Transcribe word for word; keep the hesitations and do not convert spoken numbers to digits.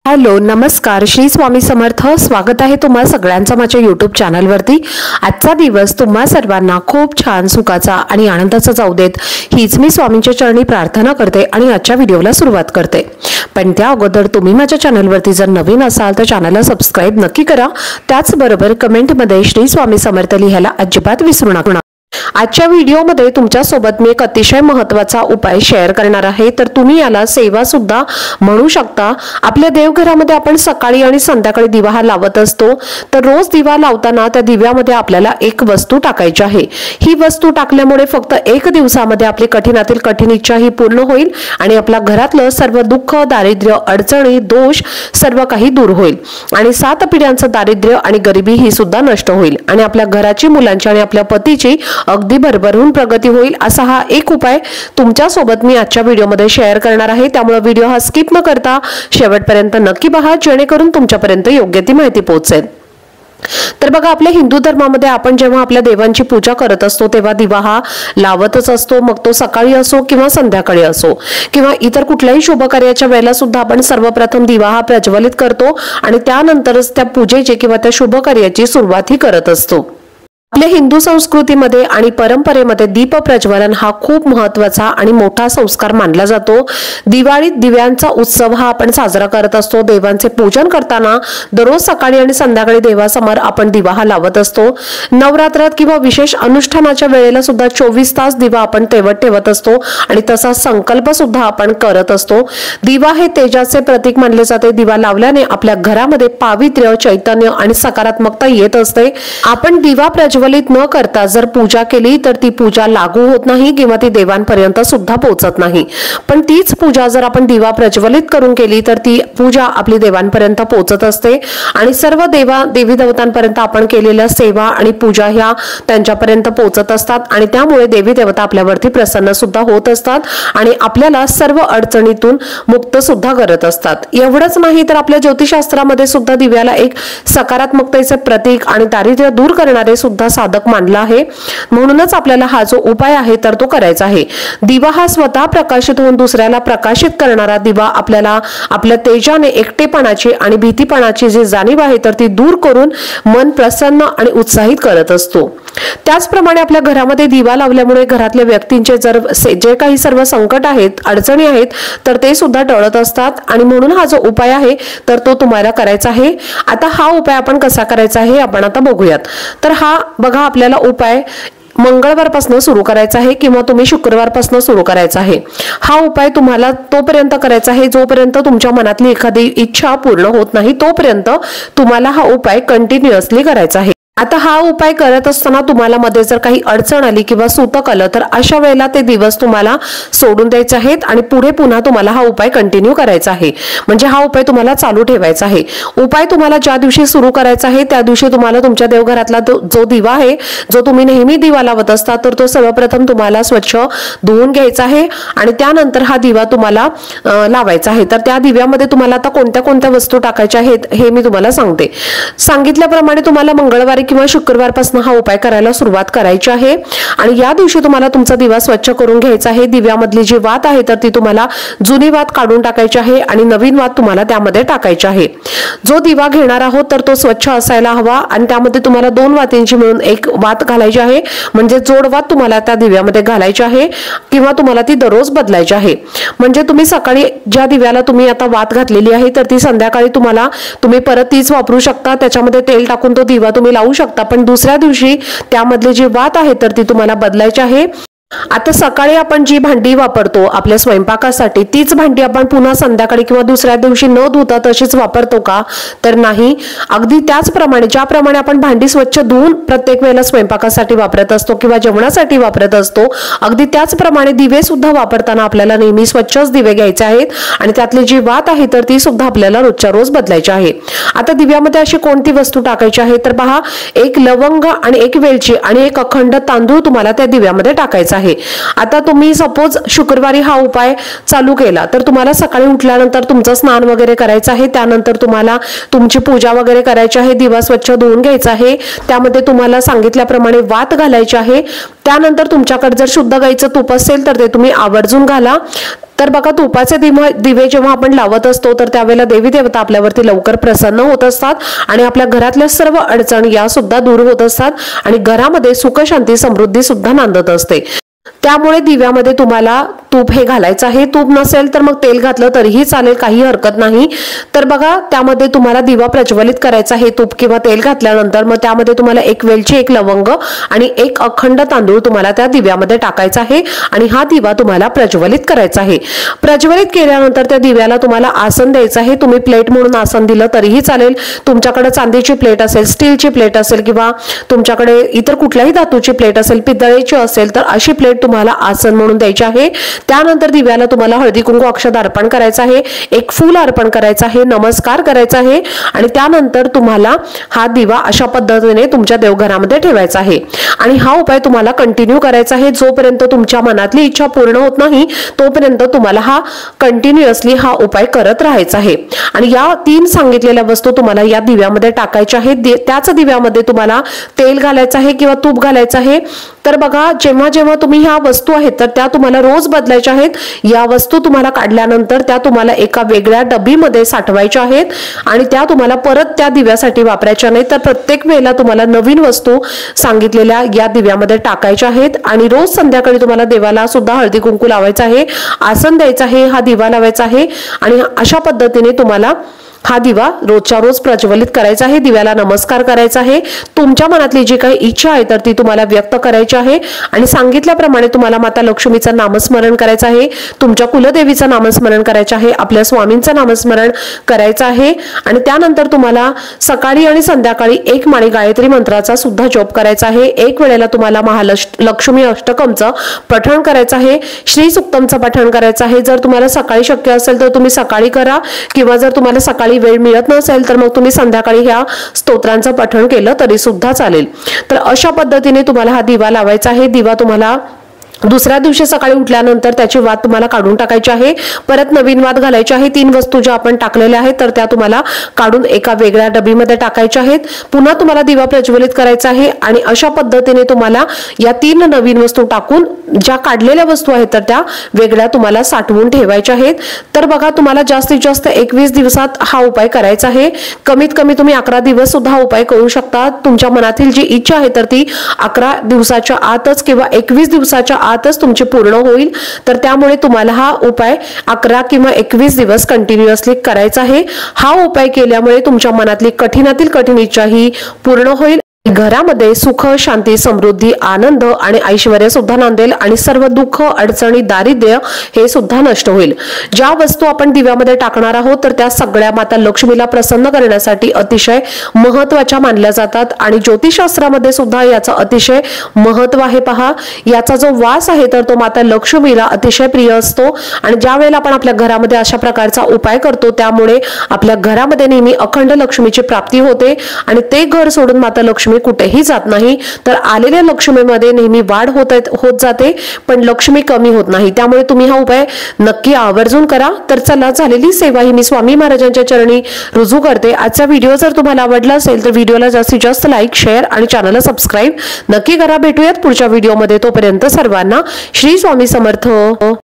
Hello नमस्कार, श्री स्वामी समर्थ। स्वागत आहे तुम्हा सगळ्यांचं माझ्या यूट्यूब चॅनलवरती। आजचा दिवस तुम्हा सर्वांना खूप छान सुखाचा आणि आनंदाचा जाऊ देत हीच मी स्वामींच्या चरणी प्रार्थना करते आणि आजच्या व्हिडिओला सुरुवात करते। पण त्या अगोदर तुम्ही माझ्या चॅनलवरती जर नवीन असाल तर चॅनलला सबस्क्राइब नक्की करा। त्याचबरोबर कमेंटमध्ये श्री स्वामी समर्थ लिहायला अजिबात विसरू नका। आजच्या व्हिडिओमध्ये तुमच्या सोबत मी एक अतिशय महत्त्वाचा उपाय शेअर करणार आहे, तर तुम्ही याला सेवा सुद्धा म्हणू शकता। आपल्या देवघरामध्ये आपण सकाळी आणि संध्याकाळी दिवा हा लावत असतो, तर रोज दिवा लावताना त्या दिव्यामध्ये आपल्याला एक वस्तू टाकायची आहे। ही वस्तू टाकल्यामुळे फक्त एक दिवसामध्ये आपली कठीणातील कठीण इच्छा ही पूर्ण होईल आणि आपल्या घरातलं सर्व दुःख, दारिद्र्य, अडचणी, दोष सर्व काही दूर होईल आणि सात पिढ्यांचं दारिद्र्य आणि गरिबी ही सुद्धा नष्ट होईल आणि आपल्या घराची, मुलांची आणि आपल्या पतीची अगदी भरभरून प्रगती होईल। असा हा एक उपाय तुमच्या सोबत मी आजच्या व्हिडिओमध्ये शेअर करणार आहे, त्यामुळे व्हिडिओ हा स्किप न करता शेवटपर्यंत नक्की पहा, जेणेकरून तुमच्यापर्यंत योग्य ती माहिती पोहोचेल। तर बघा, आपल्या हिंदू धर्मामध्ये आपण जेव्हा आपल्या देवांची पूजा करत असतो तेव्हा दिवा हा लावतच असतो, मग तो सकाळी असो किंवा संध्याकाळी असो किंवा इतर कुठल्याही शुभ कार्याच्या वेळेला सुद्धा आपण सर्वप्रथम दिवा हा प्रज्वलित करतो आणि त्यानंतरच त्या पूजेची किंवा त्या शुभ कार्याची सुरुवात ही करत असतो। आपल्या हिंदू संस्कृतीमध्ये आणि परंपरेमध्ये दीप प्रज्वलन हा खूप महत्त्वाचा आणि मोठा संस्कार मानला जातो। दिवाळीत दिव्यांचा उत्सव हा आपण साजरा करत असतो। देवांचे पूजन करताना दररोज सकाळी आणि संध्याकाळी देवासमोर आपण दिवा हा लावत असतो। नवरात्रात किंवा विशेष अनुष्ठानाच्या वेळेला सुद्धा चोवीस तास दिवा आपण तेवत ठेवत असतो आणि तसा संकल्प सुद्धा आपण करत असतो। दिवा हे तेजाचे प्रतीक मानले जाते। दिवा लावल्याने आपल्या घरामध्ये पावित्र्य, चैतन्य आणि सकारात्मकता येत असते। आपण दिवा प्रज्वलित न करता जर पूजा केली तर ती पूजा लागू होत नाही किंवा ती देवांपर्यंत सुद्धा पोहोचत नाही। पण तीच पूजा जर आपण दिवा प्रज्वलित करून केली तर ती पूजा आपली देवांपर्यंत पोहोचत असते आणि सर्व देवा देवी देवतांपर्यंत आपण केलेल्या सेवा आणि पूजा ह्या त्यांच्यापर्यंत पोहोचत असतात आणि त्यामुळे देवी देवता आपल्यावरती प्रसन्न सुद्धा होत असतात आणि आपल्याला सर्व अडचणीतून मुक्त सुद्धा करत असतात। एवढंच नाही तर आपल्या ज्योतिषशास्त्रामध्ये सुद्धा दिव्याला एक सकारात्मकतेचे प्रतीक आणि दारिद्र्य दूर करणारे सुद्धा साधक मानला आहे। म्हणूनच आपल्याला हा जो उपाय आहे तर तो करायचा आहे। दिवा हा स्वतः प्रकाशित होऊन दुसऱ्याला प्रकाशित करणारा दिवा आपल्याला आपल्या तेजाने एकटेपणाची आणि भीतीपणाची जी जाणीव आहे तर ती दूर करून मन प्रसन्न आणि उत्साहित करत असतो। त्याचप्रमाणे आपल्या घरामध्ये दिवा लावल्यामुळे घरातल्या व्यक्तींचे जर जे काही सर्व संकट आहेत, अडचणी आहेत तर ते सुद्धा टळत असतात आणि म्हणून हा जो उपाय आहे तर तो तुम्हाला करायचा आहे। आता हा उपाय आपण कसा करायचा आहे आपण आता बघूयात। तर हा बघा, आपल्याला उपाय मंगळवारपासून सुरू करायचा आहे किंवा तुम्ही शुक्रवारपासून सुरू करायचा आहे। हा उपाय तुम्हाला तोपर्यंत करायचा आहे जोपर्यंत तुमच्या मनातली एखादी इच्छा पूर्ण होत नाही, तोपर्यंत तुम्हाला हा उपाय कंटिन्युअसली करायचा आहे। आता हा उपाय करत असताना तुम्हाला मध्ये जर काही अडचण आली किंवा सूतक आलं तर अशा वेळेला ते दिवस तुम्हाला सोडून द्यायचे आहेत आणि पुढे पुन्हा तुम्हाला हा उपाय कंटिन्यू करायचा आहे। म्हणजे हा उपाय तुम्हाला चालू ठेवायचा आहे। उपाय तुम्हाला ज्या दिवशी सुरू करायचा आहे त्या दिवशी तुम्हाला तुमच्या देवघरातला जो दिवा आहे, जो तुम्ही नेहमी दिवा लावत असता, तर तो सर्वप्रथम तुम्हाला स्वच्छ धुवून घ्यायचा आहे आणि त्यानंतर हा दिवा तुम्हाला लावायचा आहे। तर त्या दिव्यामध्ये तुम्हाला आता कोणत्या कोणत्या वस्तू टाकायच्या आहेत हे मी तुम्हाला सांगते। सांगितल्याप्रमाणे तुम्हाला मंगळवारी किंवा शुक्रवारपासून हा उपाय करायला सुरुवात करायची आहे आणि या दिवशी तुम्हाला तुमचा दिवा स्वच्छ करून घ्यायचा आहे। दिव्यामधली जी वात आहे तर ती तुम्हाला जुनी वात काढून टाकायची आहे आणि नवीन वात तुम्हाला त्यामध्ये टाकायची आहे। जो दिवा घेणार आहोत तर तो स्वच्छ असायला हवा आणि त्यामध्ये तुम्हाला दोन वातींची मिळून एक वात घालायची आहे, म्हणजे जोड वात तुम्हाला त्या दिव्यामध्ये घालायची आहे किंवा तुम्हाला ती दररोज बदलायची आहे। म्हणजे तुम्ही सकाळी ज्या दिव्याला तुम्ही आता वात घातलेली आहे तर ती संध्याकाळी तुम्हाला तुम्ही परत तीच वापरू शकता। त्याच्यामध्ये तेल टाकून तो दिवा तुम्ही लावू शकता, पण दुसऱ्या दिवशी त्यामधली जी वात आहे तर ती तुम्हाला बदलायची आहे। आता सकाळी आपण जी भांडी वापरतो आपल्या स्वयंपाकासाठी तीच भांडी आपण पुन्हा संध्याकाळी किंवा दुसऱ्या दिवशी न धुता तशीच वापरतो का? तर नाही। अगदी त्याचप्रमाणे ज्याप्रमाणे आपण भांडी स्वच्छ धुवून प्रत्येक वेळेला स्वयंपाकासाठी वापरत असतो किंवा जेवणासाठी वापरत असतो, अगदी त्याचप्रमाणे दिवे सुद्धा वापरताना आपल्याला नेहमी स्वच्छच दिवे घ्यायचे आहेत आणि त्यातली जी वात आहे तर ती सुद्धा आपल्याला रोजच्या रोज बदलायची आहे। आता दिव्यामध्ये अशी कोणती वस्तू टाकायची आहे तर पहा, एक लवंग आणि एक वेलची आणि एक अखंड तांदूळ तुम्हाला त्या दिव्यामध्ये टाकायचा आहे। आता तुम्ही सपोज शुक्रवारी हा उपाय चालू केला तर तुम्हाला सकाळी उठल्यानंतर तुमचं स्नान वगैरे करायचं आहे, त्यानंतर तुम्हाला तुमची पूजा वगैरे करायची आहे, दिवा स्वच्छ धुवून घ्यायचा आहे, त्यामध्ये तुम्हाला सांगितल्याप्रमाणे वात घालायची आहे। त्यानंतर तुमच्याकडे जर शुद्ध गाईचं तूप असेल तर ते तुम्ही आवर्जून घाला। तर बघा तुपाचे दिवे जेव्हा आपण लावत असतो तर त्यावेळेला देवी देवता आपल्यावरती लवकर प्रसन्न होत असतात आणि आपल्या घरातल्या सर्व अडचणी या सुद्धा दूर होत असतात आणि घरामध्ये सुख शांती समृद्धी सुद्धा नांदत असते। त्यामुळे दिव्यामध्ये तुम्हाला तूप हे घालायचं आहे। तूप नसेल तर मग तेल घातलं तरीही चालेल, काही हरकत नाही। तर बघा त्यामध्ये तुम्हाला दिवा प्रज्वलित करायचा आहे तूप किंवा तेल घातल्यानंतर। मग त्यामध्ये तुम्हाला एक वेलची, एक लवंग आणि एक अखंड तांदूळ तुम्हाला त्या दिव्यामध्ये टाकायचा आहे आणि हा दिवा तुम्हाला प्रज्वलित करायचा आहे। प्रज्वलित केल्यानंतर त्या दिव्याला तुम्हाला आसन द्यायचं आहे। तुम्ही प्लेट म्हणून आसन दिलं तरीही चालेल। तुमच्याकडे चांदीची प्लेट असेल, स्टीलची प्लेट असेल किंवा तुमच्याकडे इतर कुठल्याही धातूची प्लेट असेल, पितळेची असेल तर अशी प्लेट तुम्हाला आसन म्हणून द्यायची आहे। त्यानंतर दिव्याला तुम्हाला हळदी कुंकू अक्षत अर्पण करायचं आहे, एक फूल अर्पण करायचं आहे, नमस्कार करायचा आहे आणि त्यानंतर तुम्हाला हा दिवा अशा पद्धतीने तुमच्या देवघरामध्ये ठेवायचा आहे आणि हा उपाय तुम्हाला कंटिन्यू करायचा आहे। जोपर्यंत तुमच्या मनातली इच्छा पूर्ण होत नाही तोपर्यंत तुम्हाला हा कंटिन्युअसली हा उपाय करत राहायचा आहे आणि या तीन सांगितलेल्या वस्तू तुम्हाला या दिव्यामध्ये टाकायच्या आहेत। त्याच दिव्यामध्ये तुम्हाला तेल घालायचं आहे किंवा तूप घालायचं आहे। तर बघा जेव्हा जेव्हा तुम्ही ह्या वस्तू आहेत तर त्या तुम्हाला रोज बदलायच्या आहेत। या वस्तू तुम्हाला काढल्यानंतर त्या तुम्हाला एका वेगळ्या डबीमध्ये साठवायच्या आहेत आणि त्या तुम्हाला परत त्या दिव्यासाठी वापरायच्या नाही। तर प्रत्येक वेळेला तुम्हाला नवीन वस्तू सांगितलेल्या या दिव्यामध्ये टाकायच्या आहेत आणि रोज संध्याकाळी तुम्हाला देवाला सुद्धा हळदी कुंकू लावायचं आहे, आसन द्यायचं आहे, हा दिवा लावायचा आहे आणि अशा पद्धतीने तुम्हाला हा दिवा रोजच्या रोज प्रज्वलित करायचा आहे। दिव्याला नमस्कार करायचा आहे। तुमच्या मनातली जी काही इच्छा आहे तर ती तुम्हाला व्यक्त करायची आहे आणि सांगितल्याप्रमाणे तुम्हाला माता लक्ष्मीचं नामस्मरण करायचं आहे, तुमच्या कुलदेवीचं नामस्मरण करायचं आहे, आपल्या स्वामींचं नामस्मरण करायचं आहे आणि त्यानंतर तुम्हाला सकाळी आणि संध्याकाळी एक माळी गायत्री मंत्राचा सुद्धा जप करायचा आहे। एक वेळेला तुम्हाला महालक्ष्मी अष्टकमचं पठण करायचं आहे, श्री सुक्तमचं पठण करायचं आहे। जर तुम्हाला सकाळी शक्य असेल तर तुम्ही सकाळी करा किंवा जर तुम्हाला सकाळी वेळ मिळत नसेल तर मग तुम्ही संध्याकाळी ह्या स्तोत्रांचं पठण केलं तरी सुद्धा चालेल। तर अशा पद्धतीने तुम्हाला हा दिवा लावायचा आहे। दिवा तुम्हाला दुसऱ्या दिवशी सकाळी उठल्यानंतर त्याची वात तुम्हाला काढून टाकायची आहे, परत नवीन वात घालायची आहे। तीन वस्तू ज्या आपण टाकलेल्या आहेत तर त्या तुम्हाला काढून एका वेगळ्या डबीमध्ये टाकायच्या आहेत। पुन्हा तुम्हाला दिवा प्रज्वलित करायचा आहे आणि अशा पद्धतीने तुम्हाला या तीन नवीन वस्तू टाकून ज्या काढलेल्या वस्तू आहेत तर त्या वेगळ्या तुम्हाला साठवून ठेवायच्या आहेत। तर बघा तुम्हाला जास्तीत जास्त एकवीस दिवसात हा उपाय करायचा आहे। कमीत कमी तुम्ही अकरा दिवस सुद्धा हा उपाय करू शकता। तुमच्या मनातील जी इच्छा आहे तर ती अकरा दिवसाच्या आतच किंवा एकवीस दिवसाच्या आतच तुमची पूर्ण होईल। तर त्यामुळे तुम्हाला हा उपाय अकरा किंवा एकवीस दिवस कंटिन्युअसली करायचा आहे। हा उपाय केल्यामुळे तुमच्या मनातली कठीणातील कठीण इच्छा ही पूर्ण होईल। घरामध्ये सुख शांती समृद्धी आनंद आणि ऐश्वर्य सुद्धा नांदेल आणि सर्व दुःख अडचणी दारिद्र्य हे सुद्धा नष्ट होईल। ज्या वस्तू आपण दिव्यामध्ये टाकणार आहोत तर त्या सगळ्या माता लक्ष्मीला प्रसन्न करण्यासाठी अतिशय महत्त्वाच्या मानल्या जातात आणि ज्योतिषशास्त्रामध्ये सुद्धा याचं अतिशय महत्त्व आहे। पहा याचा जो वास आहे तर तो माता लक्ष्मीला अतिशय प्रिय असतो आणि ज्या वेळेला आपण आपल्या घरामध्ये अशा प्रकारचा उपाय करतो त्यामुळे आपल्या घरामध्ये नेहमी अखंड लक्ष्मीची प्राप्ती होते आणि ते घर सोडून माता लक्ष्मी कुठेही जात नाही। तर आलेल्या लक्ष्मीमध्ये नेहमी वाढ होत होत जाते पण लक्ष्मी कमी होत नाही। त्यामुळे तुम्ही हा उपाय नक्की आवर्जून करा। तर चला झालेली सेवा ही मी स्वामी महाराजांच्या चरणी रुजू करते। आजचा व्हिडिओ जर तुम्हाला आवडला असेल तर व्हिडिओला जास्तीत जास्त लाईक, शेअर आणि चॅनलला सबस्क्राईब नक्की करा। भेटूयात पुढच्या व्हिडिओमध्ये, तोपर्यंत सर्वांना श्री स्वामी समर्थ।